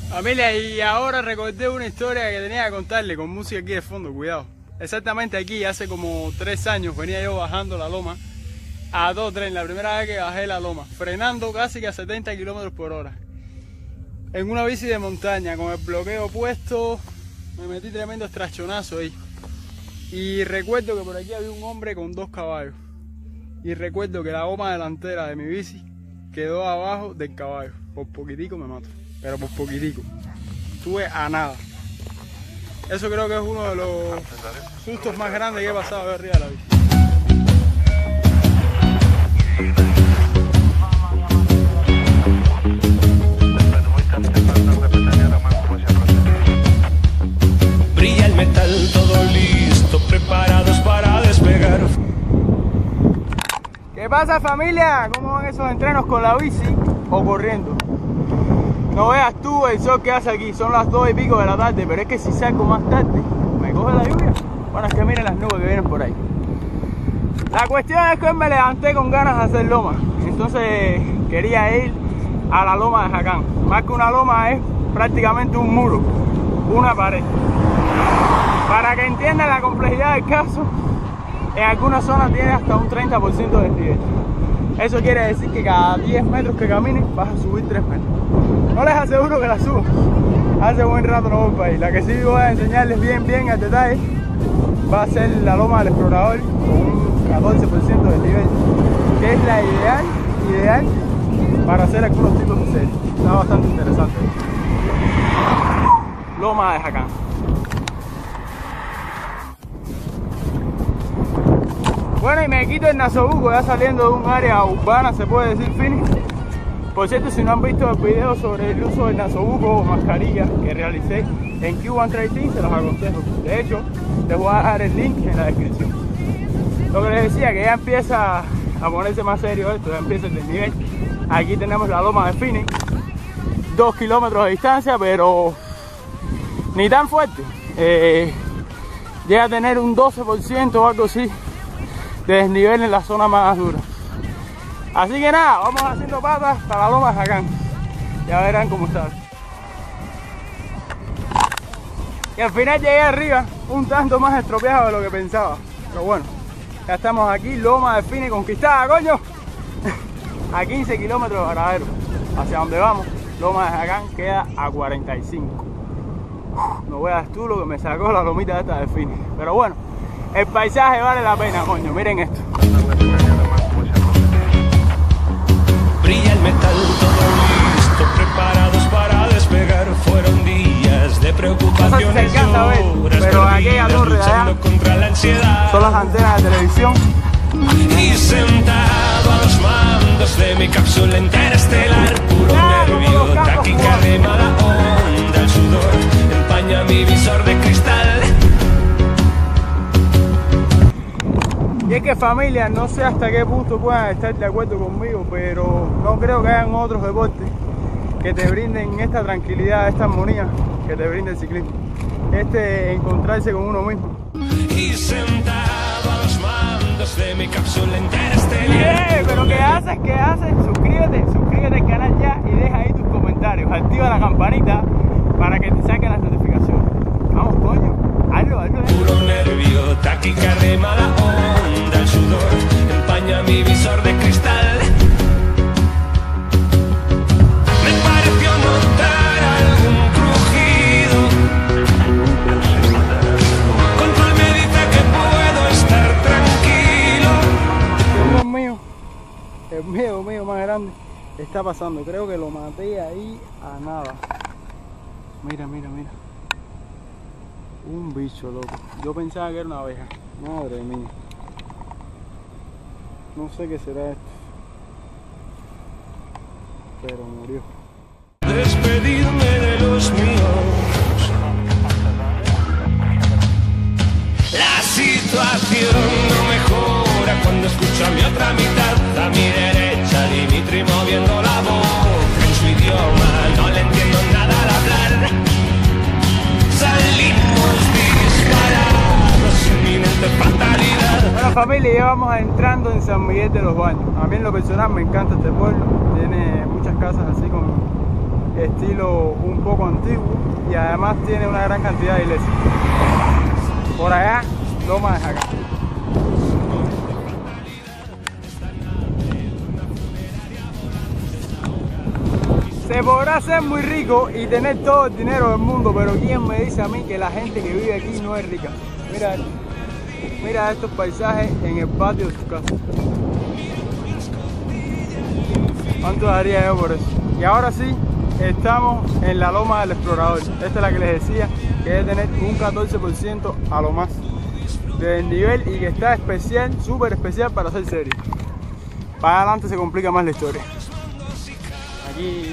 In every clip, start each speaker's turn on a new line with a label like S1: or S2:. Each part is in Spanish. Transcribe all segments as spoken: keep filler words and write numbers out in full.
S1: Familia, y ahora recordé una historia que tenía que contarle con música aquí de fondo, cuidado. Exactamente aquí, hace como tres años, venía yo bajando la loma a dos tren, la primera vez que bajé la loma, frenando casi que a setenta kilómetros por hora. En una bici de montaña, con el bloqueo puesto, me metí tremendo estrachonazo ahí. Y recuerdo que por aquí había un hombre con dos caballos. Y recuerdo que la goma delantera de mi bici quedó abajo del caballo. Por poquitico me mato, pero por poquitico. Estuve a nada. Eso creo que es uno de los sustos más grandes que he pasado arriba de la bici.
S2: Brilla el metal, todo listo, preparados para despegar.
S1: ¿Qué pasa, familia? ¿Cómo van esos entrenos con la bici o corriendo? No veas tú el sol que hace aquí, son las dos y pico de la tarde, pero es que si salgo más tarde, me coge la lluvia. Bueno, es que miren las nubes que vienen por ahí. La cuestión es que hoy me levanté con ganas de hacer loma, entonces quería ir a la loma de Jacán. Más que una loma es prácticamente un muro, una pared. Para que entiendan la complejidad del caso, en algunas zonas tiene hasta un treinta por ciento de desnivel. Eso quiere decir que cada diez metros que camines vas a subir tres metros. No les aseguro que la subo, hace buen rato no voy para ahí. La que sí voy a enseñarles bien bien al detalle va a ser la loma del Explorador con un catorce por ciento de desnivel, que es la ideal, ideal para hacer algunos tipos de series. Está bastante interesante. Loma de Jacán. Bueno, y me quito el Nasobuco ya saliendo de un área urbana, se puede decir, Fini. Por cierto, si no han visto el video sobre el uso del Nasobuco o mascarilla que realicé en Q uno Trail Team, se los aconsejo. De hecho, les voy a dejar el link en la descripción. Lo que les decía, que ya empieza a ponerse más serio esto, ya empieza el desnivel. Aquí tenemos la loma de Fini, dos kilómetros de distancia, pero ni tan fuerte. Eh, llega a tener un doce por ciento o algo así de desnivel en la zona más dura. Así que nada, vamos haciendo patas para la loma de Jacán. Ya verán cómo está. Y al final llegué arriba un tanto más estropeado de lo que pensaba. Pero bueno, ya estamos aquí, loma de Fini conquistada, coño. A quince kilómetros de Varadero. Hacia donde vamos, loma de Jacán queda a cuarenta y cinco. Uf, no veas tú lo que me sacó la lomita esta de Fini. Pero bueno, el paisaje vale la pena, coño, miren esto.
S2: Brilla el metal, todo listo, preparados para despegar. Fueron días de preocupaciones y horas
S1: pero aquella torre
S2: luchando contra la ansiedad.
S1: Son las antenas de televisión.
S2: Y sentado a los mandos de mi cápsula interestelar, puro nervio, taquicardia, mala onda, el sudor empaña mi visor de cristal.
S1: Y es que, familia, no sé hasta qué punto puedan estar de acuerdo conmigo, pero no creo que hayan otros deportes que te brinden esta tranquilidad, esta armonía que te brinda el ciclismo. Este encontrarse con uno mismo.
S2: Y sentado a los mandos de mi cápsula interestelar.
S1: Yeah, pero ¿qué haces? ¿Qué haces? Suscríbete, suscríbete al canal ya y deja ahí tus comentarios. Activa la campanita para que te saquen las notificaciones. Vamos, coño, hazlo, hazlo.
S2: Puro nervio, taquicardia, mala onda, el sudor empaña mi visor de cristal. Me pareció notar algún crujido. Control me dice que puedo estar tranquilo.
S1: Dios mío, el miedo mío más grande está pasando. Creo que lo maté ahí a nada. Mira, mira, mira. Un bicho, loco. Yo pensaba que era una abeja. Madre mía. No sé qué será esto. Pero murió.
S2: Despedirme de los míos. La situación no mejora cuando escucho a mi otra mitad. A mi derecha, Dimitri moviendo la voz. En su idioma no le entiendo nada al hablar. Salimos disparados, inminente fatalidad.
S1: Bueno, familia, ya vamos entrando en San Miguel de los Baños. A mí en lo personal me encanta este pueblo. Tiene muchas casas así con estilo un poco antiguo y además tiene una gran cantidad de iglesias. Por allá, Loma de Jacán. Se podrá ser muy rico y tener todo el dinero del mundo, pero ¿quién me dice a mí que la gente que vive aquí no es rica? Mira, mira estos paisajes en el patio de su casa. ¿Cuánto daría yo por eso? Y ahora sí, estamos en la Loma del Explorador. Esta es la que les decía que debe tener un catorce por ciento a lo más del nivel y que está especial, súper especial para hacer serie. Para adelante se complica más la historia. Aquí...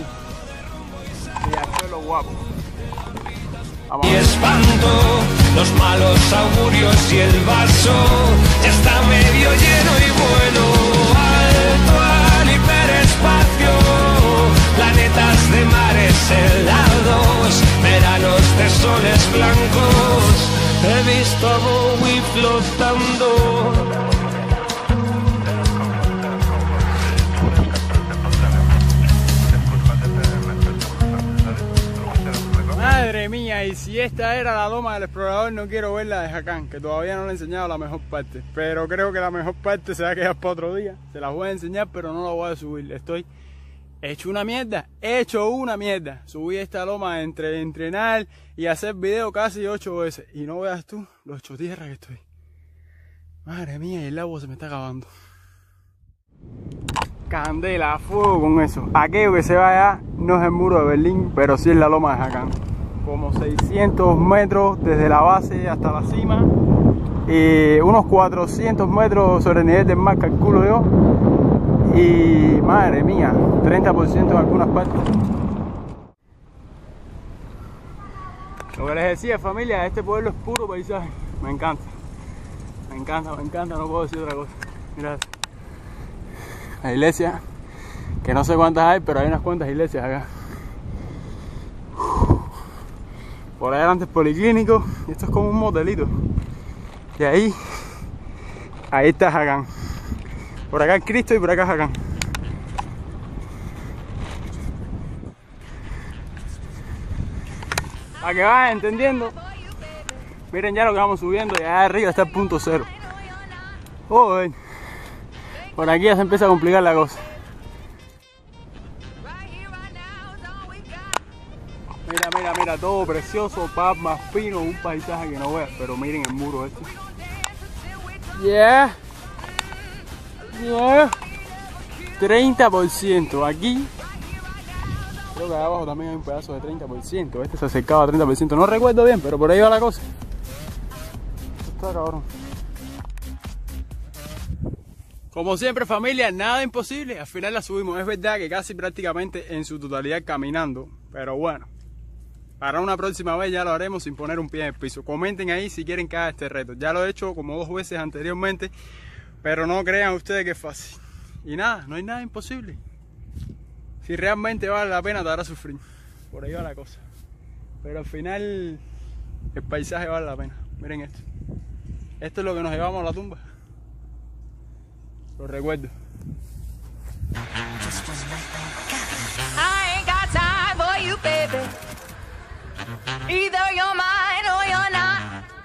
S1: guapo. Vamos.
S2: Y espanto los malos augurios y el vaso ya está medio lleno y bueno. Alto al hiperespacio, planetas de mares helados, veranos de soles blancos. He visto a Bowie flotando.
S1: Madre mía, y si esta era la Loma del Explorador, no quiero ver la de Jacán, que todavía no le he enseñado la mejor parte. Pero creo que la mejor parte se va a quedar para otro día. Se las voy a enseñar, pero no la voy a subir. Estoy hecho una mierda, hecho una mierda. Subí esta loma entre entrenar y hacer video casi ocho veces. Y no veas tú los ocho tierras que estoy. Madre mía, y el agua se me está acabando. Candela, fuego con eso. Aquello que se va allá no es el muro de Berlín, pero sí es la Loma de Jacán. Como seiscientos metros desde la base hasta la cima y unos cuatrocientos metros sobre el nivel del mar, calculo yo. Y madre mía, treinta por ciento en algunas partes. Lo que les decía, familia, este pueblo es puro paisaje. Me encanta, me encanta, me encanta, no puedo decir otra cosa. Mirad la iglesia, que no sé cuántas hay, pero hay unas cuantas iglesias acá. Por allá adelante es policlínico, y esto es como un motelito. Y ahí, ahí está Jacán. Por acá el Cristo y por acá Jacán. Para que vayan entendiendo, miren ya lo que vamos subiendo y allá arriba está el punto cero. Joder, por aquí ya se empieza a complicar la cosa. Mira, mira, mira, todo precioso, paz más fino, un paisaje que no veas, pero miren el muro este. Yeah, yeah, treinta por ciento aquí. Creo que abajo también hay un pedazo de treinta por ciento. Este se acercaba a treinta por ciento, no recuerdo bien, pero por ahí va la cosa. Esto está cabrón. Como siempre, familia, nada imposible. Al final la subimos. Es verdad que casi prácticamente en su totalidad caminando, pero bueno. Para una próxima vez ya lo haremos sin poner un pie en el piso. Comenten ahí si quieren que haga este reto. Ya lo he hecho como dos veces anteriormente, pero no crean ustedes que es fácil. Y nada, no hay nada imposible. Si realmente vale la pena, te hará sufrir. Por ahí va la cosa. Pero al final, el paisaje vale la pena. Miren esto. Esto es lo que nos llevamos a la tumba. Lo recuerdo.
S3: I ain't got time for you, baby. Either you're mine or you're not.